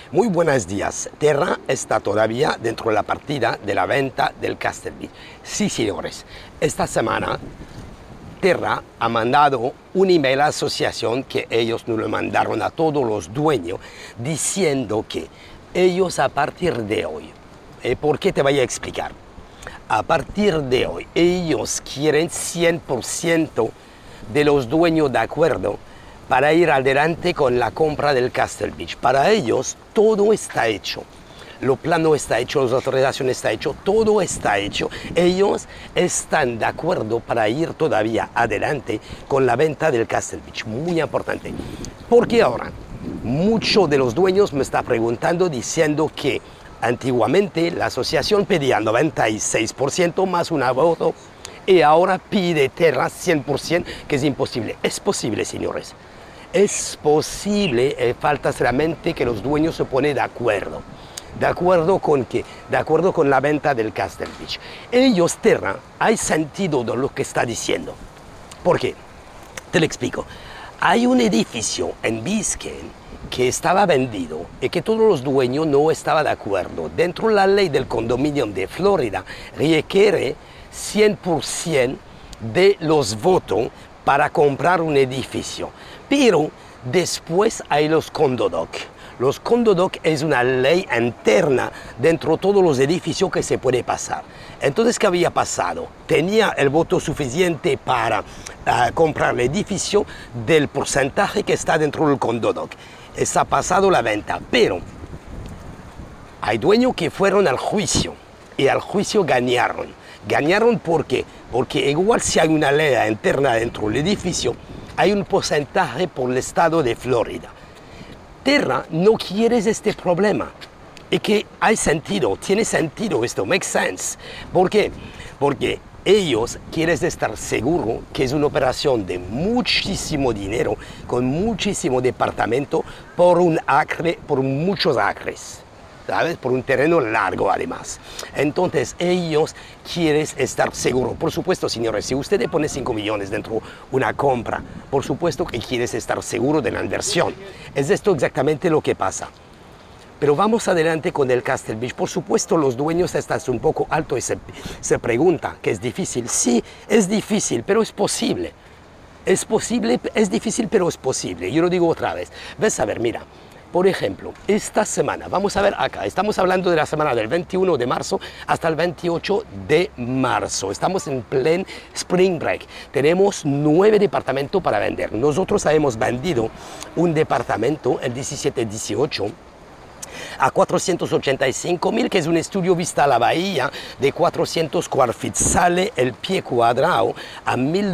Muy buenos días. Terra está todavía dentro de la partida de la venta del Castle Beach. Sí, señores. Esta semana Terra ha mandado un email a la asociación que ellos nos lo mandaron a todos los dueños diciendo que ellos a partir de hoy, ¿por qué te voy a explicar? A partir de hoy, ellos quieren 100% de los dueños de acuerdo para ir adelante con la compra del Castle Beach. Para ellos todo está hecho. Lo plano está hecho, la autorización está hecho, todo está hecho. Ellos están de acuerdo para ir todavía adelante con la venta del Castle Beach. Muy importante. Porque ahora, muchos de los dueños me están preguntando diciendo que antiguamente la asociación pedía 96% más un voto y ahora pide Terra 100%, que es imposible. Es posible, señores. Es posible, falta solamente que los dueños se ponen de acuerdo. ¿De acuerdo con qué? De acuerdo con la venta del Castle Beach. Ellos, Terra, hay sentido de lo que está diciendo. ¿Por qué? Te lo explico. Hay un edificio en Biscayne que estaba vendido y que todos los dueños no estaban de acuerdo. Dentro de la ley del condominio de Florida requiere 100% de los votos para comprar un edificio. Pero después hay los condodoc. Los condodoc es una ley interna dentro de todos los edificios que se puede pasar. Entonces, ¿qué había pasado? Tenía el voto suficiente para comprar el edificio del porcentaje que está dentro del condodoc. Está pasado la venta, pero hay dueños que fueron al juicio y al juicio ganaron. Ganaron ¿por qué? Porque igual si hay una ley interna dentro del edificio, hay un porcentaje por el estado de Florida. Terra no quiere este problema y que hay sentido, tiene sentido esto, makes sense. ¿Por qué? Porque ellos quieren estar seguros que es una operación de muchísimo dinero, con muchísimo departamento, por un acre, por muchos acres, ¿sabes? Por un terreno largo además. Entonces ellos quieren estar seguros. Por supuesto, señores, si usted le pone 5 millones dentro de una compra, por supuesto que quieres estar seguro de la inversión. Es esto exactamente lo que pasa. Pero vamos adelante con el Castle Beach. Por supuesto, los dueños están un poco altos y se preguntan que es difícil. Sí, es difícil, pero es posible. Es posible, es difícil, pero es posible. Yo lo digo otra vez. Ves a ver, mira. Por ejemplo, esta semana, vamos a ver acá, estamos hablando de la semana del 21 de marzo hasta el 28 de marzo. Estamos en pleno Spring Break. Tenemos 9 departamentos para vender. Nosotros hemos vendido un departamento, el 17-18, a 485.000, que es un estudio vista a la bahía de 400 square feet. Sale el pie cuadrado a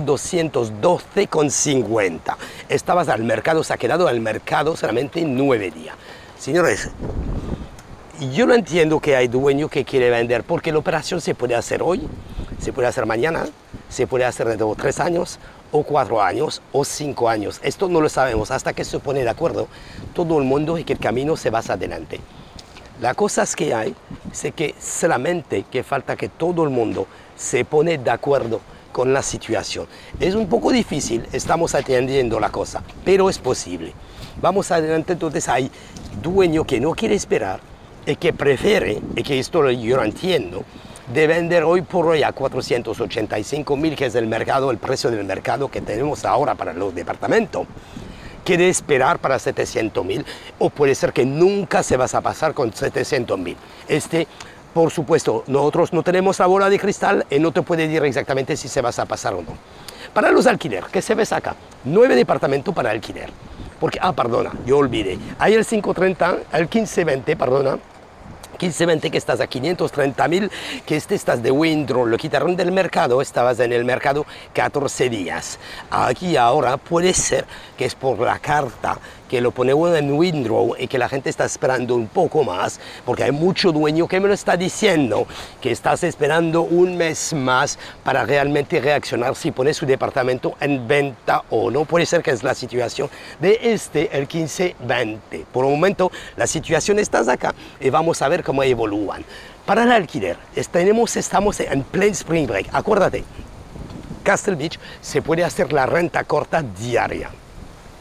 1.212,50. Estabas al mercado, se ha quedado al mercado solamente 9 días. Señores, yo no entiendo que hay dueño que quiere vender, porque la operación se puede hacer hoy, se puede hacer mañana, se puede hacer dentro de 3 años, o 4 años, o 5 años. Esto no lo sabemos hasta que se pone de acuerdo todo el mundo y que el camino se va hacia adelante. La cosa es que hay, sé que solamente que falta que todo el mundo se pone de acuerdo con la situación. Es un poco difícil, estamos atendiendo la cosa, pero es posible. Vamos adelante. Entonces hay dueño que no quiere esperar y que prefiere, y que esto yo lo entiendo, de vender hoy por hoy a 485.000, que es el mercado, el precio del mercado que tenemos ahora para los departamentos, que de esperar para 700.000, o puede ser que nunca se vas a pasar con 700.000. Por supuesto, nosotros no tenemos la bola de cristal y no te puede decir exactamente si se vas a pasar o no. Para los alquileres, ¿qué se ves acá? 9 departamentos para alquiler. Porque, perdona, yo olvidé. Hay el 530, el 1520, perdona, 1520 que estás a 530.000, que estás de Windrow, lo quitaron del mercado, estabas en el mercado 14 días. Aquí ahora puede ser que es por la carta que lo ponemos en Windrow y que la gente está esperando un poco más, porque hay mucho dueño que me lo está diciendo, que estás esperando un mes más para realmente reaccionar si pones su departamento en venta o no. Puede ser que es la situación de el 1520. Por el momento la situación está acá y vamos a ver cómo evalúan. Para el alquiler, estamos en plain Spring Break. Acuérdate, Castle Beach se puede hacer la renta corta diaria.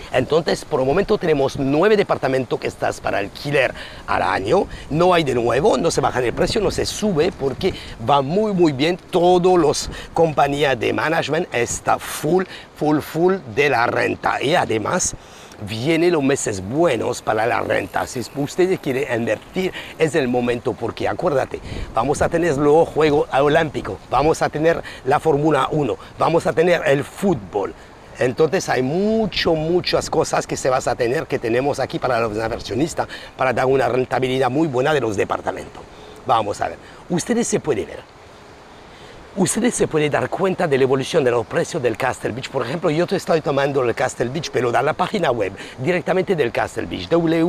Entonces, por el momento tenemos 9 departamentos que están para alquiler al año. No hay de nuevo, no se baja el precio, no se sube porque va muy bien. Todas las compañías de management están full de la renta. Y además, vienen los meses buenos para la renta. Si ustedes quieren invertir, es el momento, porque acuérdate, vamos a tener los Juegos Olímpicos, vamos a tener la Fórmula 1, vamos a tener el fútbol. Entonces hay muchas cosas que se van a tener, que tenemos aquí para los inversionistas, para dar una rentabilidad muy buena de los departamentos. Vamos a ver, ustedes se pueden dar cuenta de la evolución de los precios del Castle Beach. Por ejemplo, yo te estoy tomando el Castle Beach, pero de la página web, directamente del Castle Beach,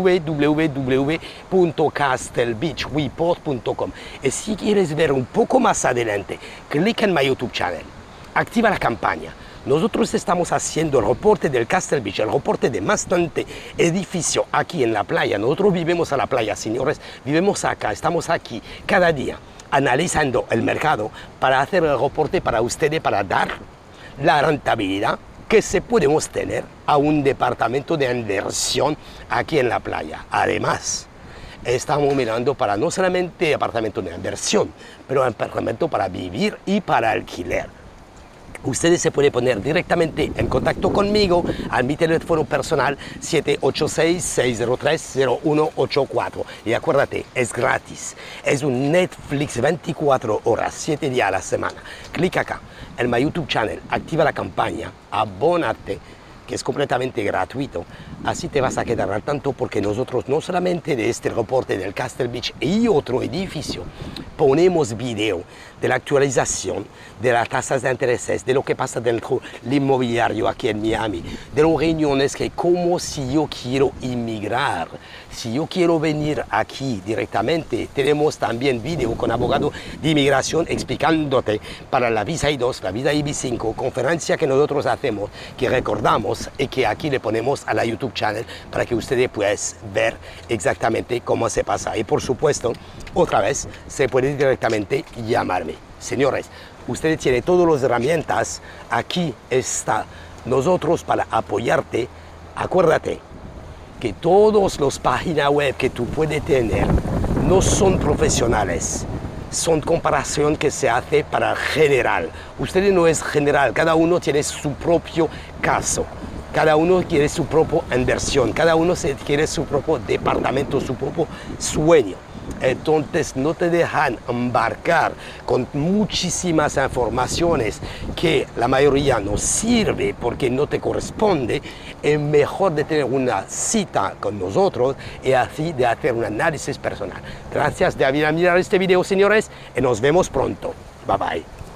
www.castlebeachreport.com. Y si quieres ver un poco más adelante, clica en mi YouTube channel, activa la campaña. Nosotros estamos haciendo el reporte del Castle Beach, el reporte de bastante edificio aquí en la playa. Nosotros vivimos a la playa, señores, vivimos acá, estamos aquí cada día, analizando el mercado para hacer el reporte para ustedes, para dar la rentabilidad que se podemos tener a un departamento de inversión aquí en la playa. Además, estamos mirando para no solamente apartamento de inversión, pero apartamento para vivir y para alquiler. Ustedes se pueden poner directamente en contacto conmigo a mi teléfono personal 786-603-0184. Y acuérdate, es gratis. Es un Netflix 24 horas, 7 días a la semana. Clica acá en mi YouTube channel, activa la campaña, abónate, que es completamente gratuito. Así te vas a quedar al tanto, porque nosotros no solamente de este reporte del Castle Beach y otro edificio, ponemos video de la actualización de las tasas de intereses, de lo que pasa dentro del inmobiliario aquí en Miami, de las reuniones que como si yo quiero inmigrar, si yo quiero venir aquí directamente, tenemos también video con abogado de inmigración explicándote para la visa I2, la visa I-5, conferencia que nosotros hacemos, que recordamos y que aquí le ponemos a la YouTube channel para que ustedes puedan ver exactamente cómo se pasa. Y por supuesto, otra vez, se puede directamente llamarme. Señores, ustedes tienen todas las herramientas, aquí está nosotros para apoyarte. Acuérdate que todas las páginas web que tú puedes tener no son profesionales, son comparación que se hace para general. Ustedes no es general, cada uno tiene su propio caso. Cada uno quiere su propia inversión, cada uno quiere su propio departamento, su propio sueño. Entonces no te dejan embarcar con muchísimas informaciones que la mayoría no sirve porque no te corresponde. Es mejor de tener una cita con nosotros y así de hacer un análisis personal. Gracias de haber mirado este video, señores, y nos vemos pronto. Bye bye.